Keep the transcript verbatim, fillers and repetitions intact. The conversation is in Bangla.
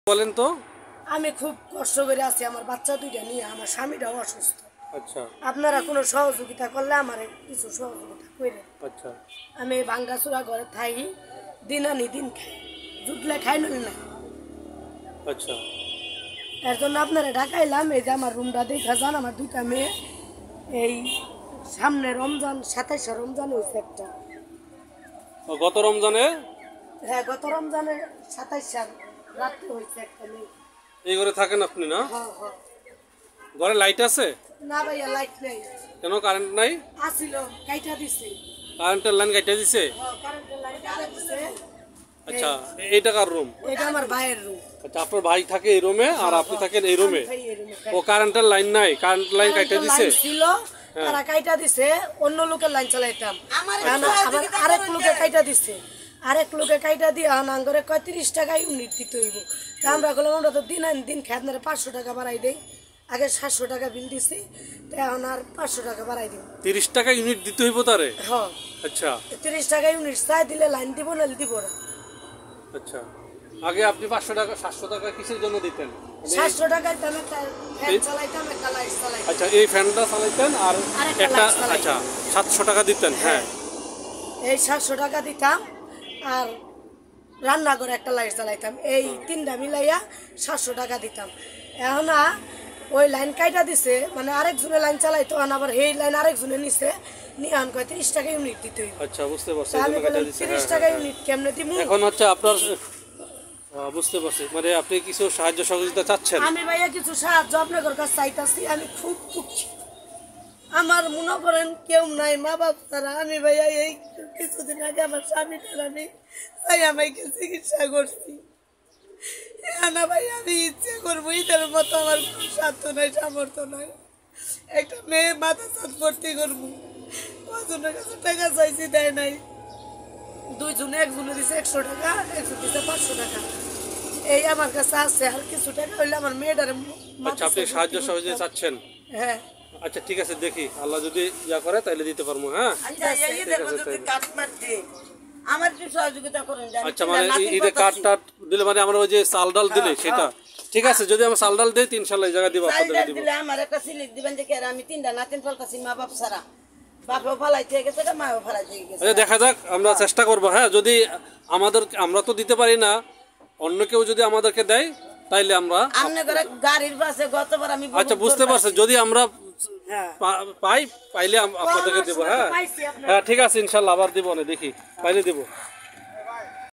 বলেন তো। আমি খুব কষ্ট করে আছি আমার বাচ্চা দুইটা নিয়ে, আমার স্বামীটাও অসুস্থ। আচ্ছা আপনারা কোনো সহযোগিতা করলে আমার কিছু সহযোগিতা করে। আচ্ছা আমি ভাঙ্গাচুরা ঘরে থাই, দিন আনি দিন খাই, জুটলে খাই নই না। আচ্ছা এর জন্য আপনারা ডাকাইলাম। এই যে আমার রুমটা দেখা যান, আমার দুইটা মেয়ে এই সামনে রমজান সাতাইশে রমজান হয়েছে একটা। গত রমজানে? হ্যাঁ গত রমজানে সাতাইশে রাত্রে হয়েছে একটা মেয়ে। এই ঘরে থাকেন আপনি না? হ্যাঁ হ্যাঁ। ঘরে লাইট আছে? না ভাইয়া লাইট নেই। কেন কারেন্ট নাই? আসিল কাইটা দিছে। কারেন্টের লাইন কাইটা দিছে? হ্যাঁ কারেন্টের লাইন কাইটা দিছে। আচ্ছা এইটা কার রুম? এটা আমার ভাইয়ের রুম। আচ্ছা আপনার ভাই থাকে এই রুমে আর আপনি থাকেন এই রুমে? ও কারেন্টের লাইন নাই, কারেন্ট লাইন কাইটা দিছে? ছিল তারা কাইটা দিছে, অন্য লোকের লাইন চালাইতাম, আবার আরেক লোকে কাইটা দিছে। আরেক লোকে কাইটা দিয়ে আনাঙ্গরে কয় তিরিশ টাকা ইউনিট দিতে হইব। তা আমরা বললাম আমরা তো দিন আন দিন খাই, আপনারা পাঁচশো টাকা বাড়াই দেই। আগে সাতশো টাকা বিল দিছি, তো এখন আর পাঁচশো টাকা বাড়াই দিব। তিরিশ টাকা ইউনিট দিতে হইব তারে? হ্যাঁ আচ্ছা তিরিশ টাকা ইউনিট চাই দিলে লাইন দিব, নাহলে দিব না। আচ্ছা আগে আপনি পাঁচশো টাকা সাতশো টাকা কিসের জন্য দিতেন? সাতশো টাকায় তো একটা ফ্যান চালাইতাম, একটা লাইট চালাইতাম। আচ্ছা এই ফ্যানটা চালাইতেন আর একটা আচ্ছা সাতশো টাকা দিতেন। হ্যাঁ এই সাতশো টাকা দিতাম আর রান্নাঘরে একটা লাইট চালাইতাম, এই তিনটা মিলাইয়া সাতশো টাকা দিতাম। এখন ওই লাইন কাইটা দিছে, মানে আরেকজনে লাইন চালাইতো, আবার এই লাইন আরেকজনে নিছে, নিয়ে আন কয় তিরিশ টাকা ইউনিট দিতে হইব। আচ্ছা বুঝতে পারছি। আমি বললাম তিরিশ টাকা ইউনিট কেমনে দিব? এখন হচ্ছে আপনার বুঝতে পারছি, মানে আপনি কিছু সাহায্য সহযোগিতা চাচ্ছেন? আমি ভাইয়া কিছু সাহায্য আপনাদের কাছে চাইতাছি। আমি খুব দুঃখী, আমার মনে করেন কেউ নাই, মা বাপ তারা। আমি ভাইয়া এই কিছুদিন আগে আমার স্বামীটার আমি তাই আমাকে চিকিৎসা করছি। না ভাই আমি ইচ্ছে করবো, ঈদের মতো আমার সাধ্য নাই, সামর্থ্য নাই। একটা মেয়ে মাথা চাঁদ ভর্তি করবো, কজনের কাছে টাকা চাইছি দেয় নাই। দুইজনে, একজনে দিছে একশো টাকা, একজন দিছে পাঁচশো টাকা, এই আমার কাছে আছে। আর কিছু টাকা হইলে আমার মেয়েটার। আচ্ছা আপনি সাহায্য সহযোগিতা চাচ্ছেন? হ্যাঁ আচ্ছা ঠিক আছে, দেখি আল্লাহ যদি ইয়া করে তাহলে দিতে পারবো। হ্যাঁ আমার কি সহযোগিতা করেন? আচ্ছা মানে ঈদে কার্ড টার্ড দিলে মানে আমরা ওই যে চাল ডাল দিলে সেটা ঠিক আছে। যদি আমরা চাল ডাল দিই ইনশাআল্লাহ এই জায়গা দিব, আপনাদের দিব। দিলে আমার একটা সিলিপ দিবেন যে আমি তিনটা নাতিন ফলতাছি, মা বাপ সারা বাপও ফালাইতে গেছে, মাও ফালাইতে গেছে। আচ্ছা দেখা যাক, আমরা চেষ্টা করব। হ্যাঁ যদি আমাদের, আমরা তো দিতে পারি না, অন্য কেউ যদি আমাদেরকে দেয় তাইলে আমরা গাড়ির পাশে গতবার আমি। আচ্ছা বুঝতে পারছি, যদি আমরা পাই পাইলে আপনাদেরকে দেবো। হ্যাঁ হ্যাঁ ঠিক আছে ইনশাআল্লাহ আবার দিব না, দেখি পাইলে দিব।